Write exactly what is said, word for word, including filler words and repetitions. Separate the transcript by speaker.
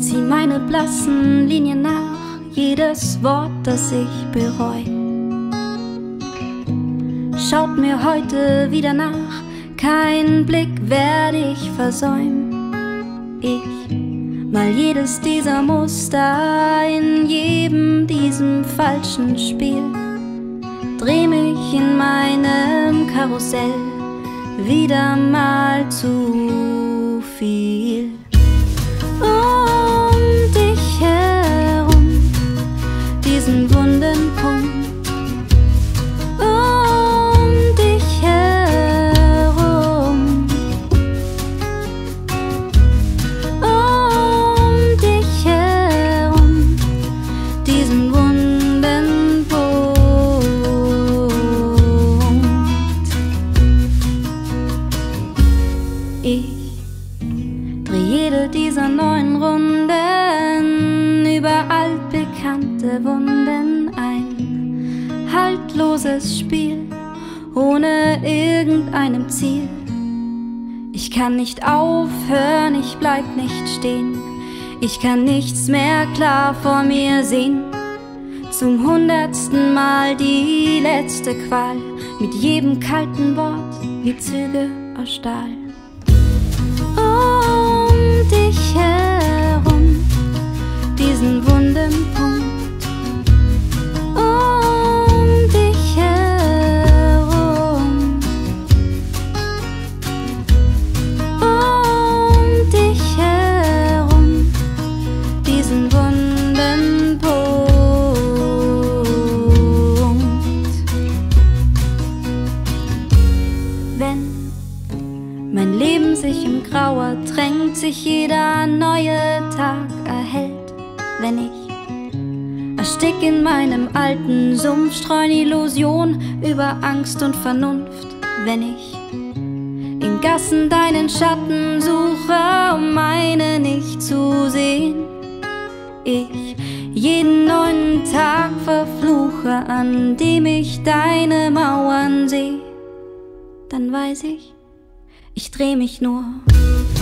Speaker 1: Zieh meine blassen Linien nach, jedes Wort, das ich bereu. Schaut mir heute wieder nach, kein Blick werde ich versäumen. Ich mal jedes dieser Muster in jedem diesem falschen Spiel. Dreh mich in meinem Karussell wieder mal zu viel. Um dich herum, diesen wunden Punkt. Um dich herum, um dich herum, diesen wunden Punkt. Ich dreh jede dieser neuen Runden über altbekannte Wunden ein. Haltloses Spiel ohne irgendeinem Ziel. Ich kann nicht aufhören, ich bleib nicht stehen. Ich kann nichts mehr klar vor mir sehen. Zum hundertsten Mal die letzte Qual, mit jedem kalten Wort wie Züge aus Stahl. Um dich herum, diesen wunden Punkt. Um dich herum, um dich herum, diesen wunden Punkt. Wenn mein Leben sich im Grauer drängt, sich jeder neue Tag erhellt. Wenn ich erstick in meinem alten Sumpf, streuen Illusion über Angst und Vernunft. Wenn ich in Gassen deinen Schatten suche, um meine nicht zu sehen. Ich jeden neuen Tag verfluche, an dem ich deine Mauern seh. Dann weiß ich, ich dreh mich nur